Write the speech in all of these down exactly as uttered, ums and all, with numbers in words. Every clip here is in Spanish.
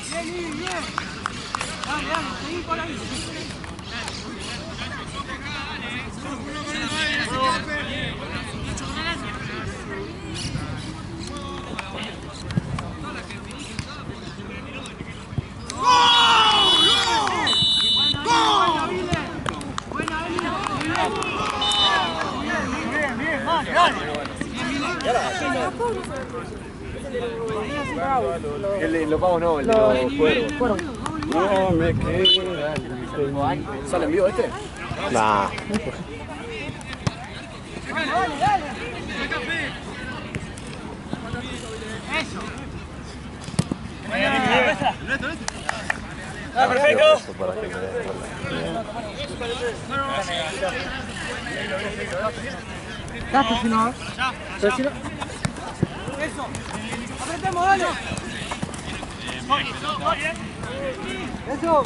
Bien, bien. Dale, dale, seguí por ahí. El, los pavos no, el de los cuervos. No me queda. ¿Sale en vivo este? Nah. Dale, dale. Eso. Ah, perfecto. Ya, pues si no. Pero si no. Eso. Apretemos, dale. Eso.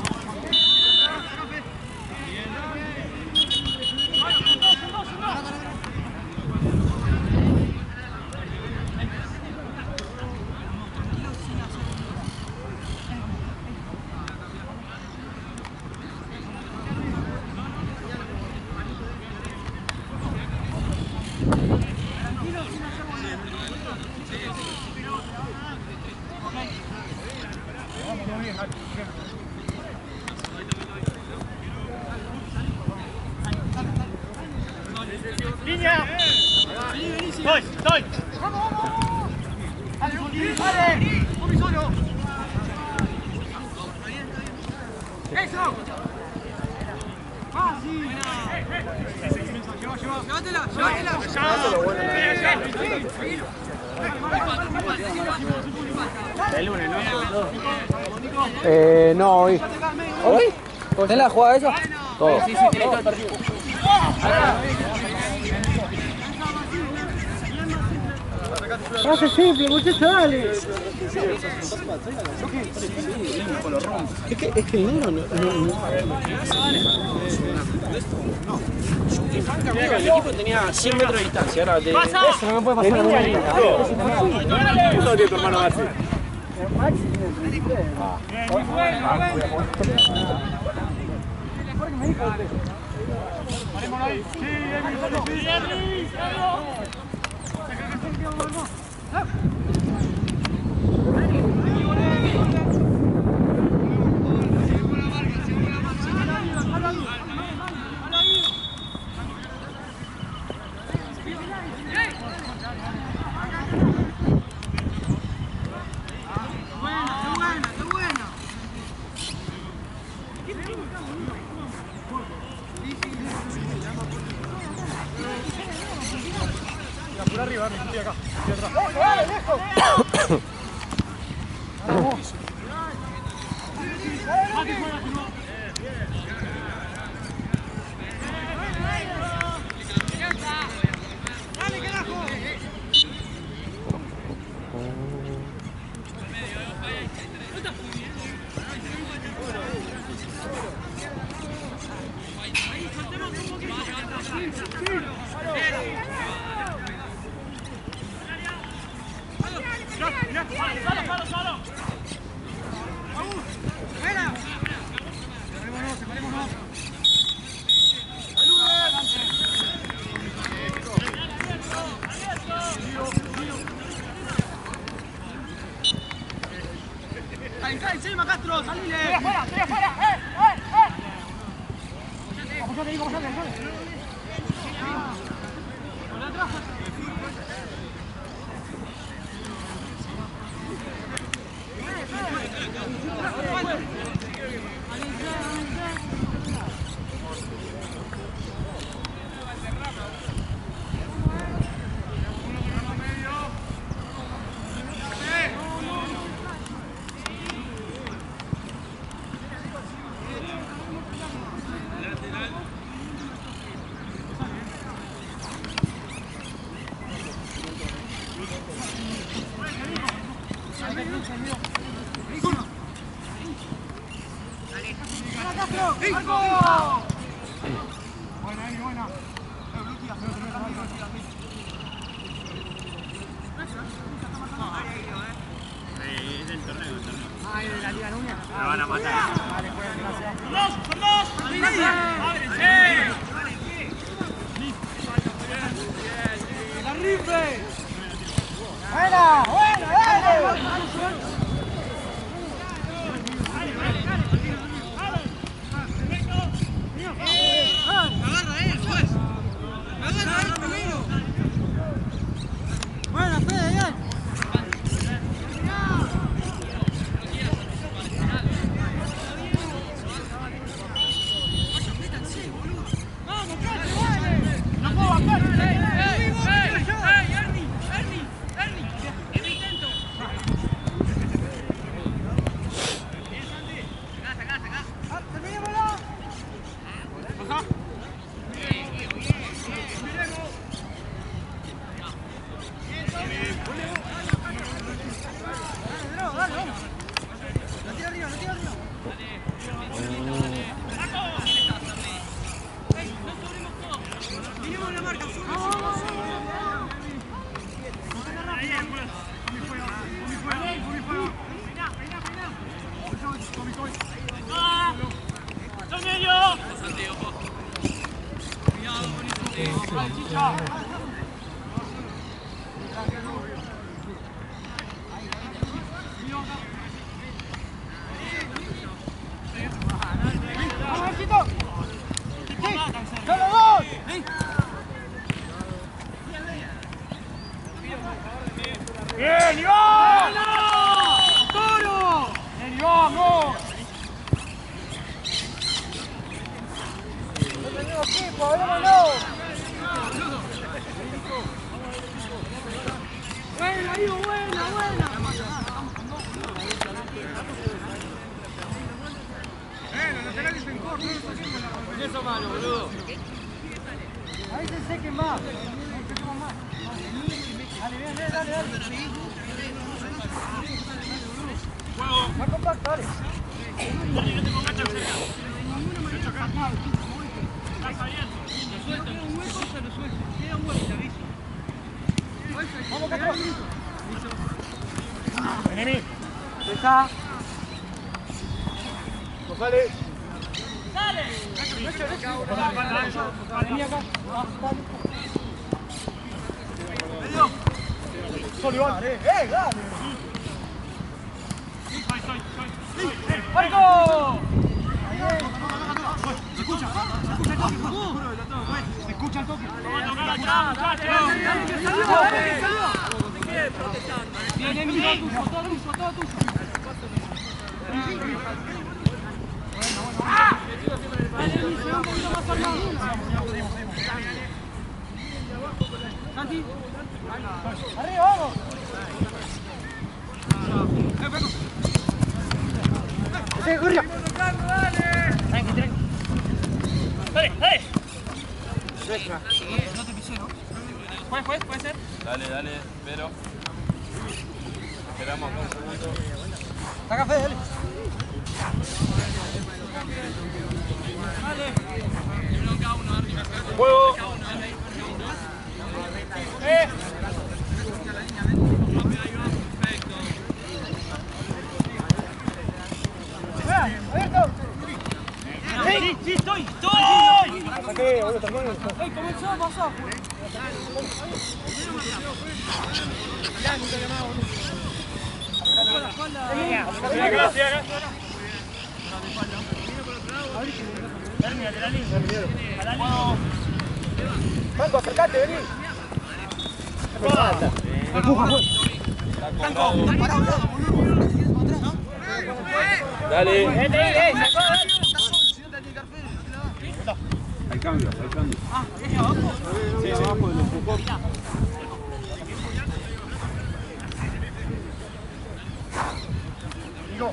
¡Línea! ¡Estoy! ¡Estoy! ¡Vamos, vamos! ¡Dale, Luqui! ¡Dale! ¡Luqui solo! ¡Eso! ¡Fácil! ¡Lleva, lleva! ¡Llévatela! ¡Llévatela! El lunes, ¿no? Eh, no, hoy. ¿Hoy? ¿Tenés la jugada esa? Todo. Sí, sí, tiene todo el partido. Hace simple, muchachos, dale. Es que, es que el negro no... no, no. El equipo tenía cien metros de distancia, ahora de... Eso no me puede pasar a mí. ¿Cuánto tiene tu hermano Maxi? Parémonos ahí. Sí, Emi, por arriba, estoy acá, estoy atrás. ¡Dale, lejos! ¡Vamos! ¡Dale, carajo! Ahí, soltemos un poquito. ¡Salo, salo, salo! ¡Vamos! ¡Fuera! Separémonos, separémonos. ¡Está encima, Castro! ¡Salile! ¡Estoy afuera! ¡Estoy afuera! ¡Eh! ¡Eh! ¡Eh! ¡Vamos, ahí, vamos, ahí! ¡Por atrás! Buena, Emi, buena. Es del torneo, el torneo. Ah, es de la Me van a matar. ¡Son dos! ¡Son dos! ¡Ábrense! ¡La rifle! ¡Buena! ¡Buena! ¡Dale! ¡Bien, Iván! ¡Toro! ¡Bien, Iván, vamos! ¡No tenemos equipo, hablémoslo! ¡Buena, Ivo, buena, buena! ¡Eh, los laterales están cortos! Eso malo, boludo. Ahí se sequen más. Dale, bien, dale, dale, dale. ¡Juego! Más compacto, dale. Dani, no te pongas tan cerca. Yo acá. Estás abierto. Lo suelto. Queda un hueco, se lo suelto. Queda un hueco, te aviso. Vamos, Castro. Enemy. Está. González. ¡Dale! Vení acá. Solo Iván. ¡Eh, dale! Soy, soy, soy. ¡Marco! Se escucha, se escucha el toque. Se escucha el toque. Vamos a tocar acá, muchachos. Bien, Emilio, tuyo, todo tuyo, todo tuyo. Dale, Emilio, se va un poquito más al lado. Santi. Arriba, vamos. ¡Sí, corre! Tranqui, tranqui. Dale, dale. No te pisé, ¿no? ¿Puede, puede, puede ser? Dale, dale, pero. Esperamos acá un segundo. Saca fe, dale. Juego. Eh. ¡Abierto! Sí, sí, estoy, estoy. Saqué, boludo, también. ¡Ey, comenzó a pasar! Gracias. Termina, lateral. Franco, acercate, vení. Falta. Empuja, fue. Dale. Hay cambio, hay cambio. Ah, ¿es abajo? Sí, sí, abajo de los empujó. Digo.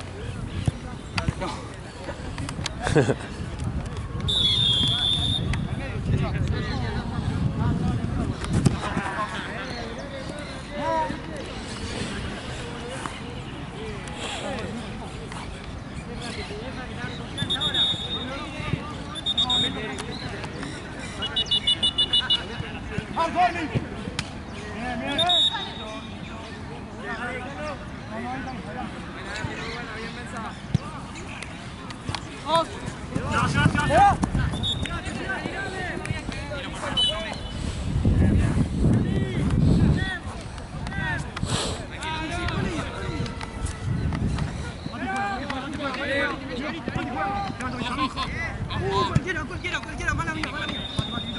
Cualquiera, cualquiera, cualquiera, mala mía, mala mía.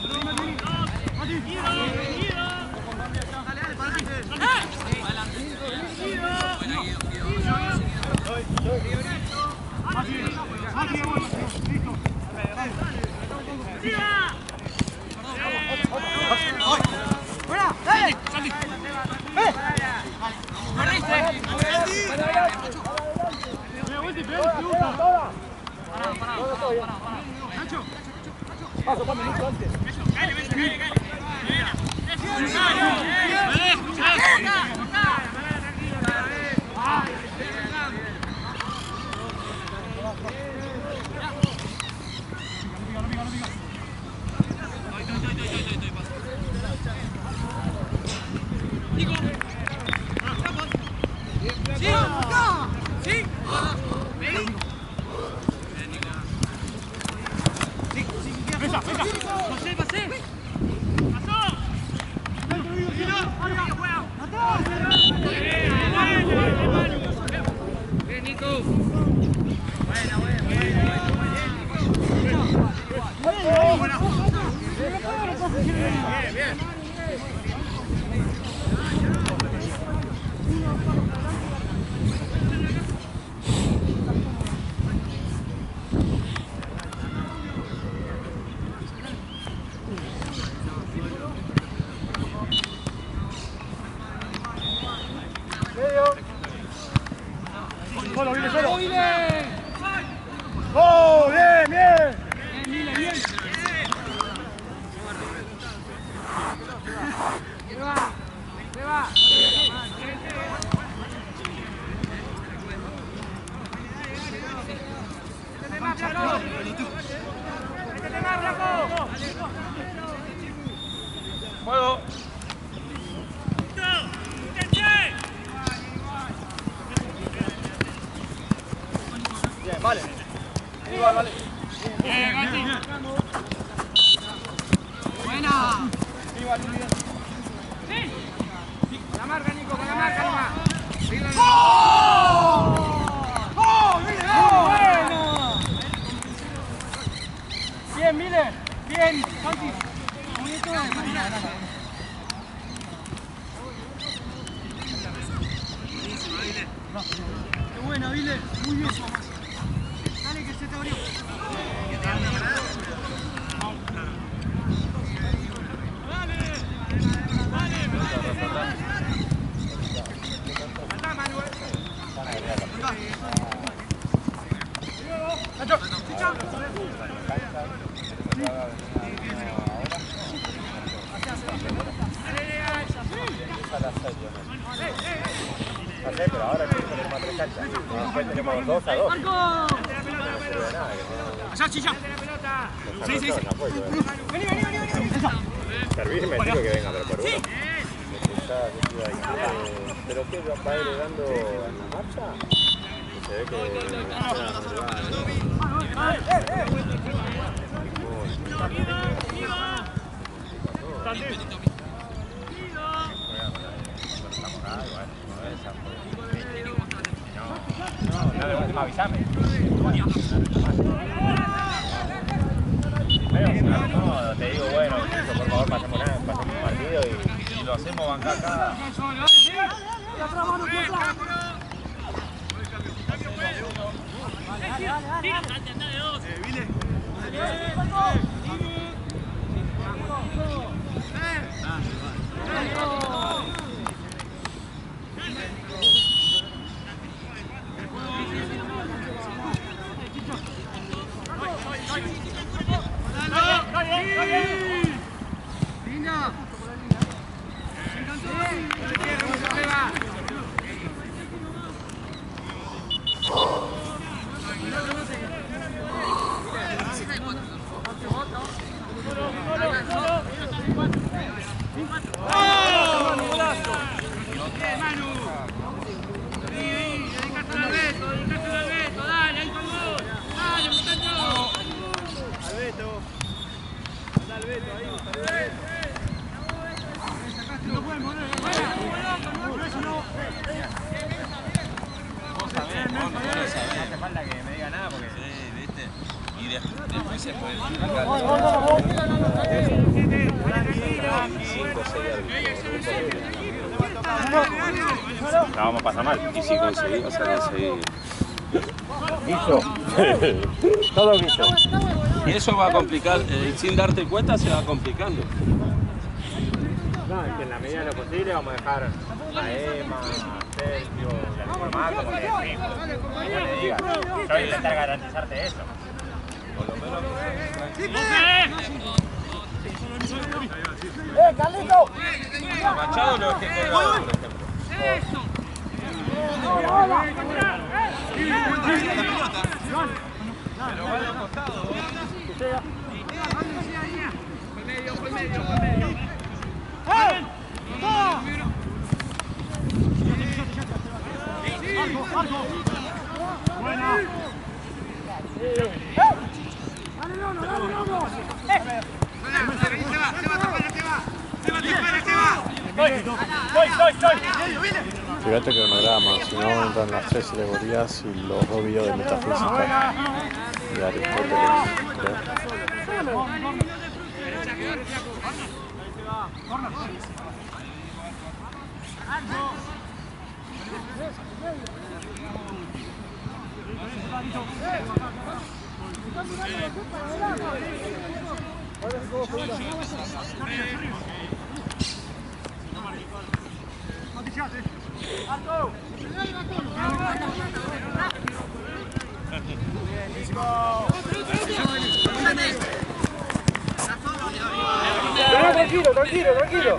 ¡Fuera! ¡Eh! ¡Eh! Paso, cuatro minutos antes. Solo, viene solo. ¡Oh, bien, bien! Bien, bien. ¡Juego! Bien, vale. Igual, vale. Buena. Igual, bien. Con la marca, Nico, con la marca nomás. ¡Oh! ¡Oh, Miller! ¡Oh, bueno! Bien, Miller. Bien, Santi. Bonito. Qué buena, Vile. Muy bien. Dale, que se te abrió. Pero ahora tenemos más tres canchas. Después tenemos dos a dos. Allá, Chicha. Sí, sí, sí. Vení, vení, vení, vení. Servirme, digo que venga, pero por uno. ¿Pero qué va a ir dando en la marcha? Se ve que... No, de última avísame. No, te digo, bueno, por favor, pasemos un partido y, y lo hacemos bancar acá. ¡Oh! hace falta que me diga nada porque... Sí, viste. Y de, después se puede... cinco o seis la vamos a pasar mal. Y si conseguimos, a conseguir... Guiso. Todo guiso. Y eso va a complicar, eh, sin darte cuenta se va complicando. No, es que en la medida de lo posible vamos a dejar a Emma, a Sergio, a formato, porque es fijo. Como le digas, yo voy a intentar garantizarte eso. Por lo menos... ¡Eh, Carlito! A Machado lo dejé colgado, por ejemplo. ¡Eso! Pero va de costado. Por medio, por medio, por medio. ¡Eh! ¡Toma! ¡Algo, algo! ¡Buena! ¡Eh! ¡Dale, no, no, dale, no! ¡Eh! ¡Se va, se va, se va, se va! ¡Se va, se va, se va! ¡Voy, voy, voy, voy! Fíjate que no grama, si no entran las tres categorías y los dos videos de metafísica y Aristóteles. Tranquilo, tranquilo, tranquilo.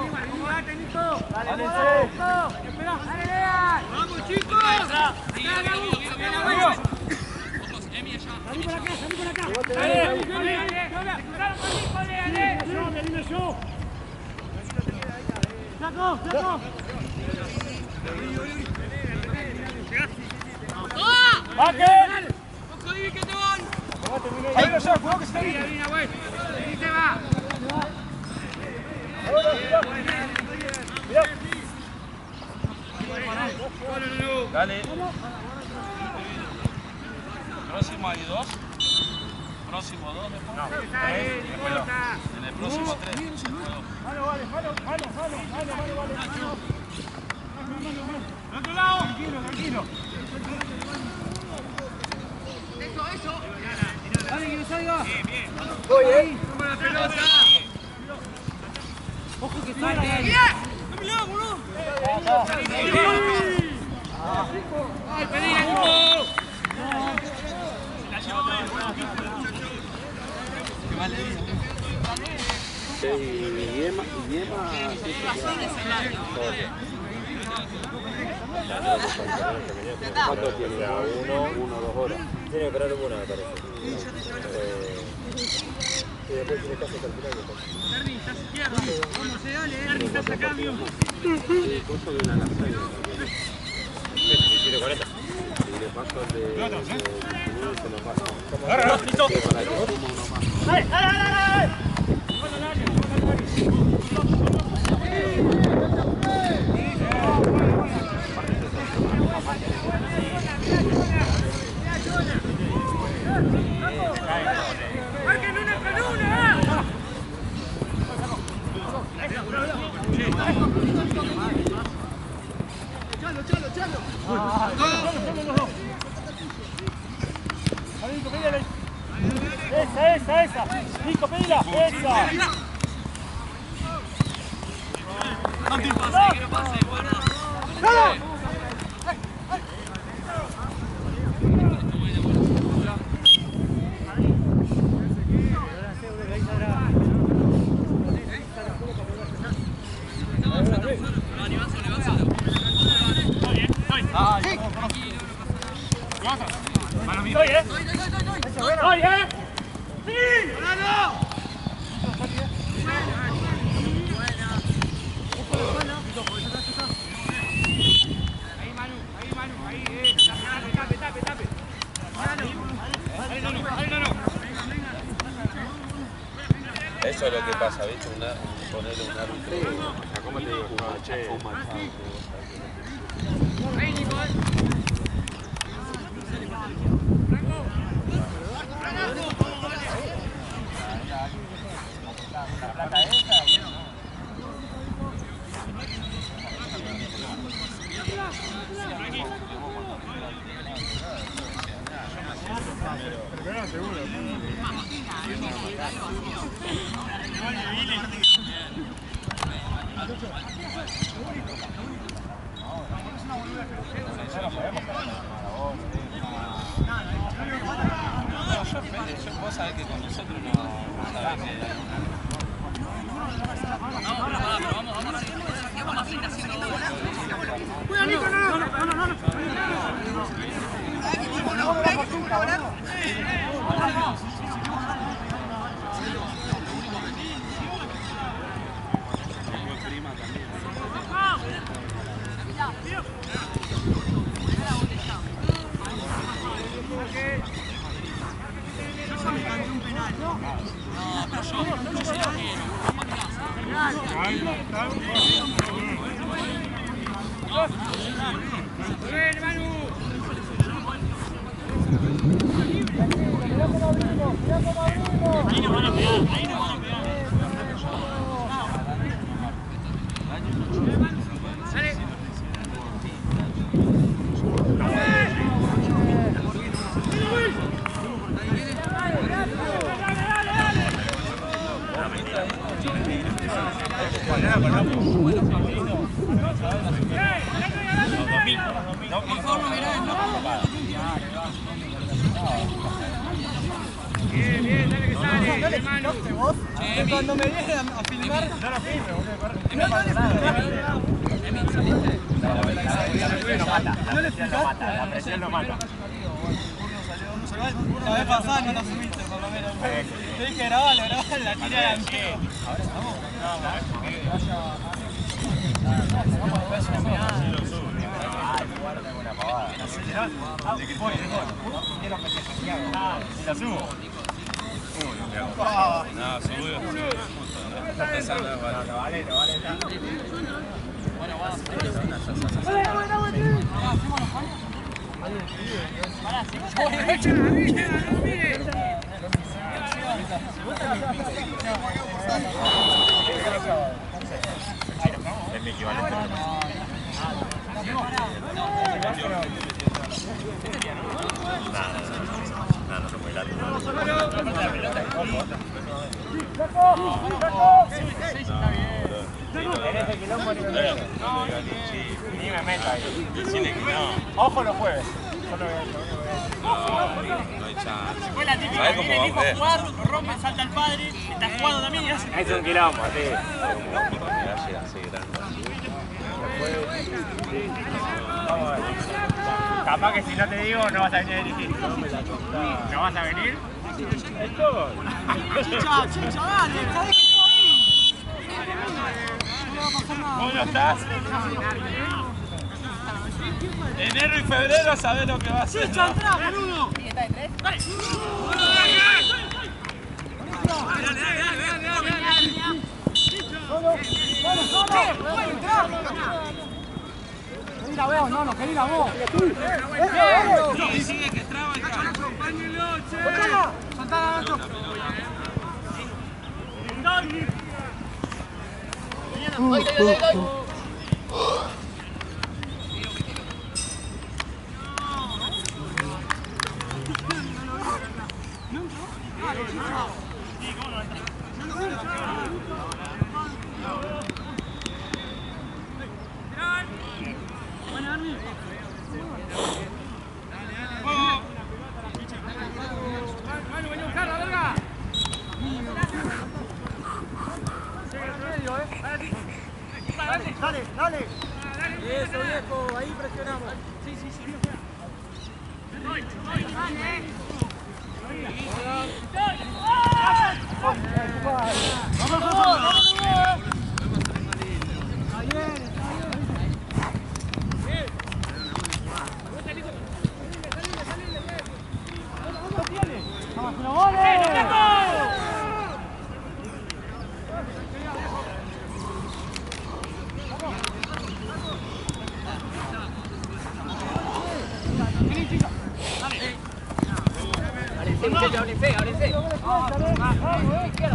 ¡Vamos, chicos! ¡Salí por acá, salí por acá! ¡Dale, dale, dale! ¡Flaco, flaco! ¡Baque! ¡Ojo, Divi, que te van! ¡Ahí no se va, cuidado que se cae! ¡Ahí te va! Dale. Próximo hay dos. Próximo dos después. No, tres. Después dos. En el próximo tres. Vale, vale, vale, vale, vale, vale, vale, vale. ¡Al otro lado! Tranquilo, tranquilo. Eso, eso. Dale, que no salga. Bien, bien. Voy, eh. Toma la pelota. Ojo que salga. Bien. ¡Dámela, boludo! ¡Ay, pedí el equipo! La llevo bien. Qué mal le dice. Y Emma, y Emma... ¿Cuánto tiene? Uno, uno, dos horas. Tiene que esperar una, me parece. Y después tiene caso hasta el final. Serni, estás izquierda. Vamos, dale. Serni, estás a cambio. Costo de una lasaña. ¿Tiene cuarenta? Y le paso el de... se lo paso. ¡Agárralo, listo! ¡Dale, dale, dale! ¡Marquen una con una! ¡Chalo, chalo, chalo! Nico, pídele. Esa, esa, esa. Nico, pídela. Esa. No te pase, que no pase, bueno. ¡Dale! ¡Estoy, eh! ¡Estoy, eh! ¡Sí! ¡Ganalo! Ahí, Manu, ahí, Manu, ahí, eh. Tape, tape, tape. Ahí, Manu, ahí, Manu. Eso es lo que pasa, ¿viste? Una, ponerle un árbitro. ¿Cómo te digo? Che. Ahí, Nico, eh. Pero seguro. Vos sabés que con nosotros no sabés que... Vamos, vamos a seguir, vamos a seguir haciendo... ¡Cuidado, Nico! ¡No, no, no! ¡No, no, no! Ahí nos van a pegar, ahí nos van a pegar. Bien, bien, dale que sale, hermano. ¿Vos? Cuando me viene a filmar... No lo filmes, boludo. No, no le explicaste. La presión no mata. La vez pasada no lo subiste, por lo menos. Te dije grabalo, grabalo, la tiré a la antigua. Si la subo. No, subió. Esa no es vale. No vale, no vale. Bueno, vamos. Es mi equivalente. No, no se puede dar. En ese quilombo ni me meto. Ni me meto ahí. Ojo los jueves. Solo voy a eso. No hay chance. Fue la típica que viene el hijo a jugar, lo rompe, salta el padre, está jugando también y hace... Es un quilombo, sí. Vamos a ver. Capaz que si no te digo no vas a venir a dirigir. ¿No vas a venir? Esto. Chicha, chicha, dale, ¿sabés que estoy ahí? No va a pasar nada. ¿Vos no estás? Enero y febrero sabés lo que va a hacer. Chicha, entrá, boludo. Solo, solo, entrá. Querida vos, no, no, querida vos. Sí, sigue que traba y cae. Soltala, soltala, Nacho. Dale, dale. Eso, viejo, ahí presionamos. Sí, sí, sí. Vamos, vamos. Vamos, una bola. Muchachos, ábrense, ábrense. Izquierda.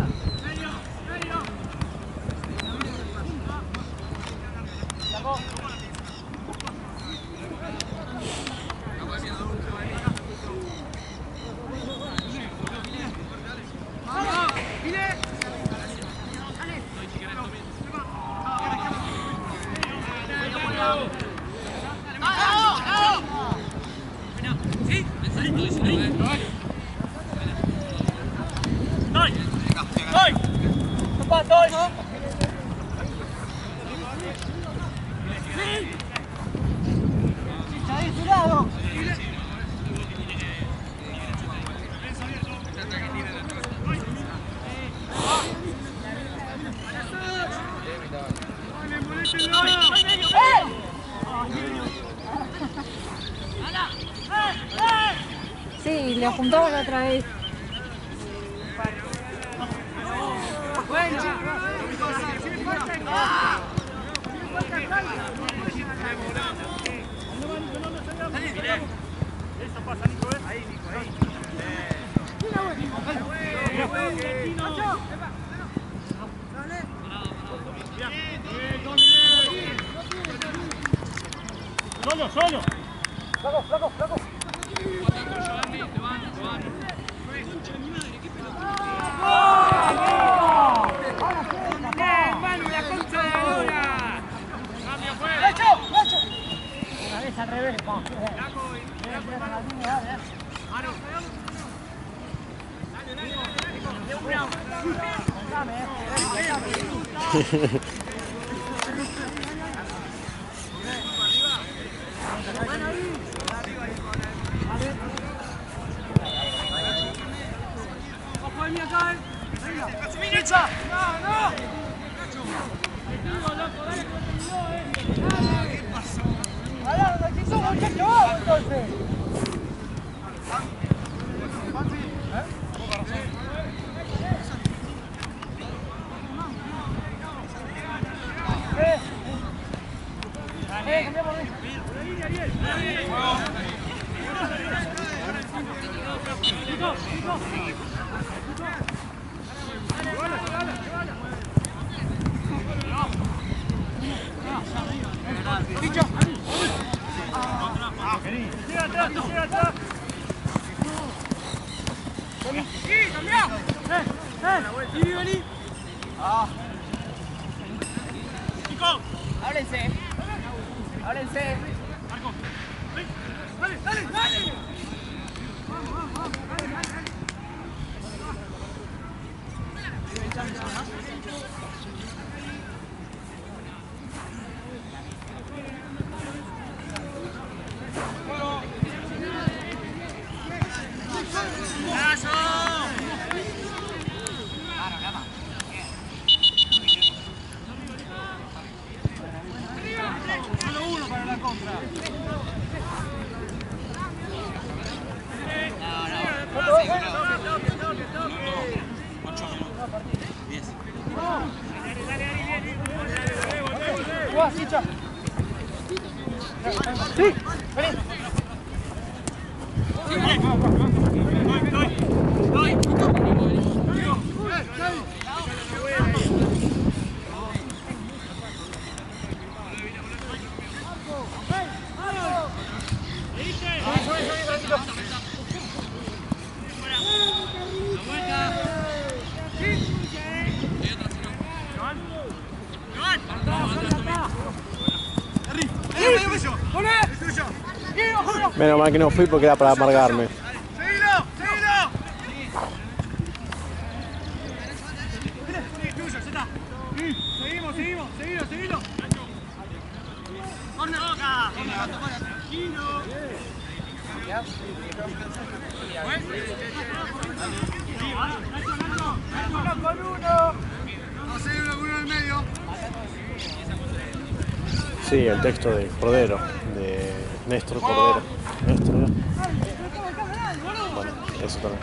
Sí, lo juntamos la otra vez. Eso pasa, Nico, ¿eh? Ahí, Nico, ahí. Solo, solo. Flaco, flaco, flaco. Manu, la concha de ahora. Cambio fuera. ¡Hecho! ¡Hecho! Una vez al revés, vamos. Manu. Ábrense. Ábrense. Dale, dale, dale. Menos mal que no fui porque era para amargarme. ¡Seguilo! ¡Seguilo! Tuyo, ya está. Seguimos, seguimos, seguilo, seguilo. ¡Corre, Boca! Tranquilo. Con uno. No sé, uno con uno en el medio. Sí, el texto de Cordero, de Néstor Cordero. Néstor, ¿no? Bueno, eso también.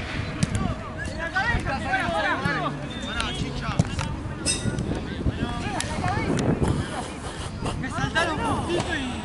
Me saltaron un poquito y...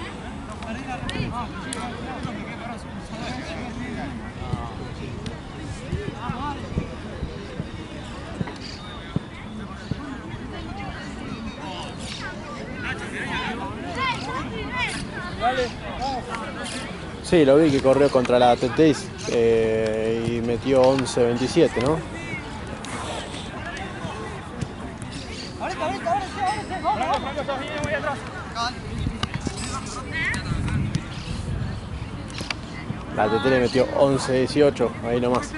Sí, lo vi que corrió contra la Tetis eh, y metió once veintisiete, ¿no? Ahorita, ahorita, ahorita, ahorita, vamos, vamos. Voy atrás. La T T le metió once dieciocho, ahí nomás.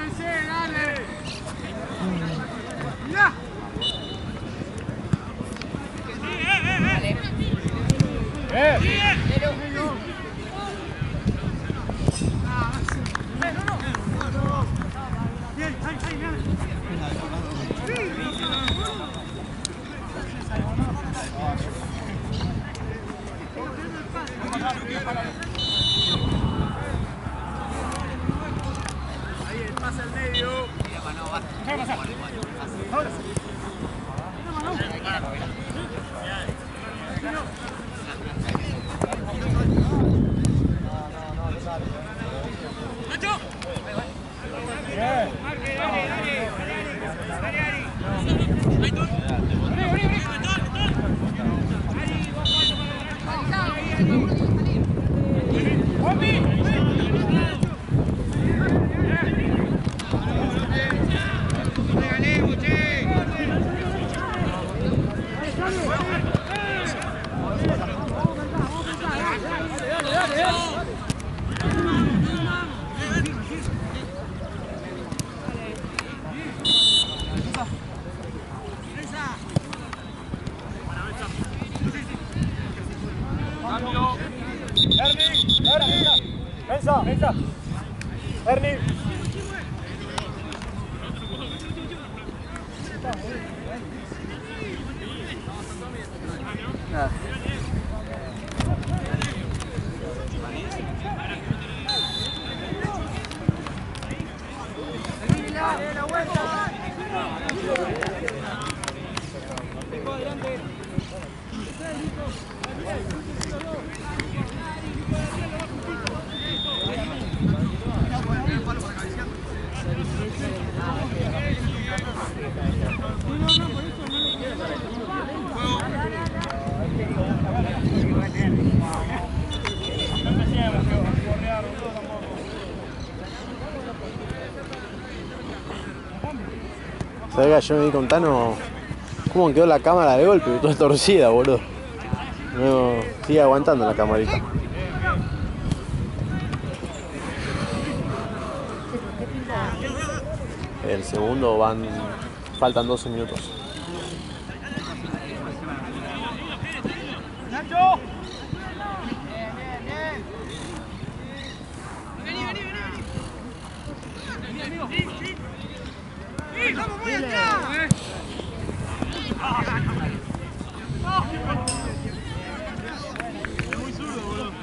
¿Sabés que yo me di con Tano cómo quedó la cámara de golpe? Toda torcida, boludo. No, sigue aguantando la camarita. El segundo van... faltan doce minutos. ¡Nacho! ¡Vamos muy atrás! Muy zurdo, boludo.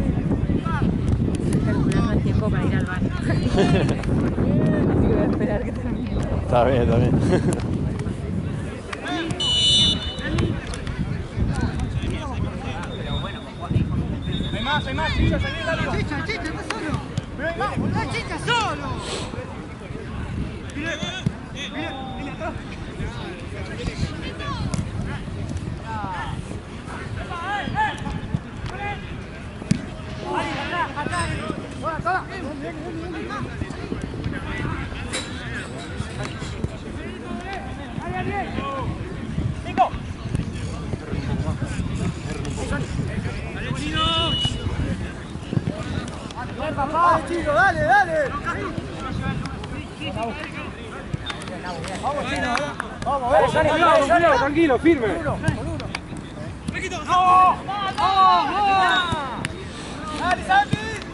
Estoy calculando el tiempo para ir al baño. Así que voy a esperar que termine. Está bien, está bien. Hay más, hay más, Chicha, salí de algo. Chicha, Chicha, está solo. Pero hay más, boludo. Chicha, solo. Mire, mire, mire atrás. ¡Cinco! ¡Dale, papá! ¡Chico, dale, dale! Vamos, Chino, vamos, vamos, vamos, tranquilo, firme. ¡No! ¡No! ¡Dale, Santi!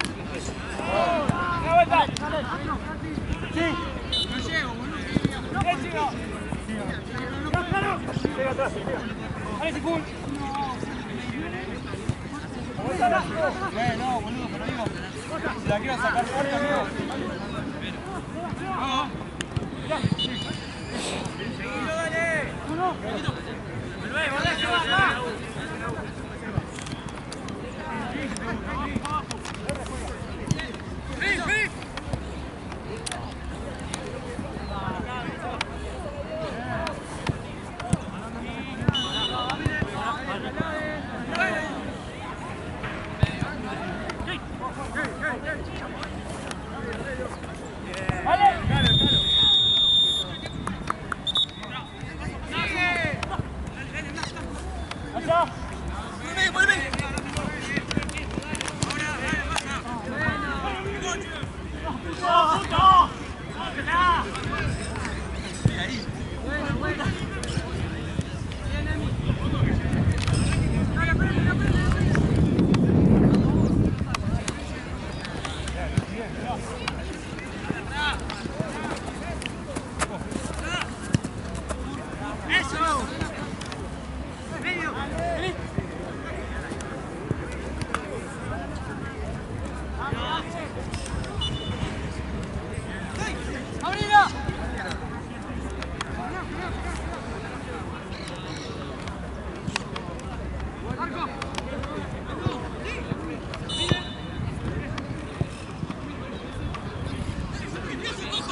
¡Una vuelta! ¡Sí! ¡No llego, boludo! ¡Bien, Chino! ¡Llega atrás, llega! ¡Dale, Sifun! Eh, no, boludo, pero digo, si la quiero sacar fuerte, amigo. Vamos. Seguido, dale. Uno. Volvé, volvé, que va, va. ¡Sí, sí!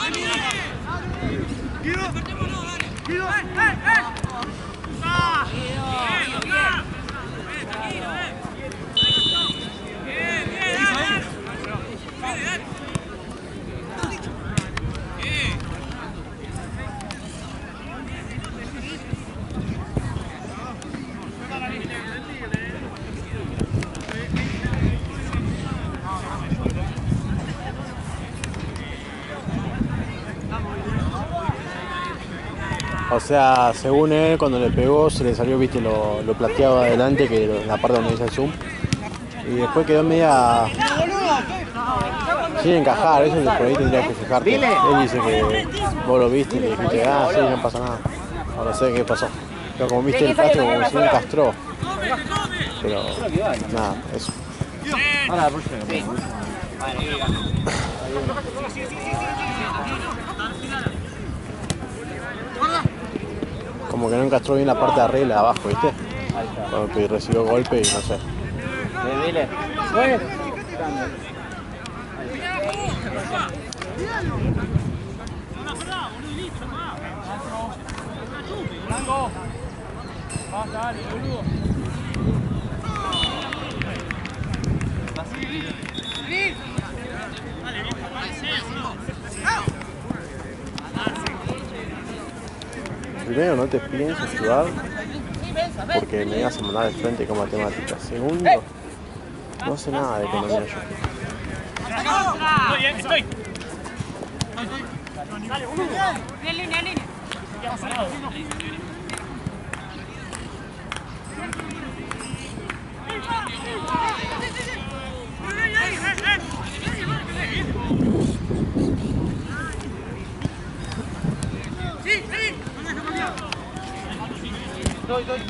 O sea, según él, cuando le pegó se le salió, viste, lo, lo plateado adelante, que lo- la parte donde dice el zoom. Y después quedó media sin encajar, eso es lo que por ahí tendrías que fijarte. Él dice que vos lo viste y le dijiste, ah, sí, no pasa nada. Ahora sé qué pasó. Pero como viste el plástico, como si no encastró. Pero nada, eso. Como que no encastró bien la parte de arriba y la de abajo, ¿viste? Como que recibió golpe y no sé. Primero, no te pienses sudar porque me ibas a mandar al frente con matemáticas. Segundo, no sé nada de economía yo. Estoy bien, estoy. En línea, en línea. Sí, sí. Doy, doy.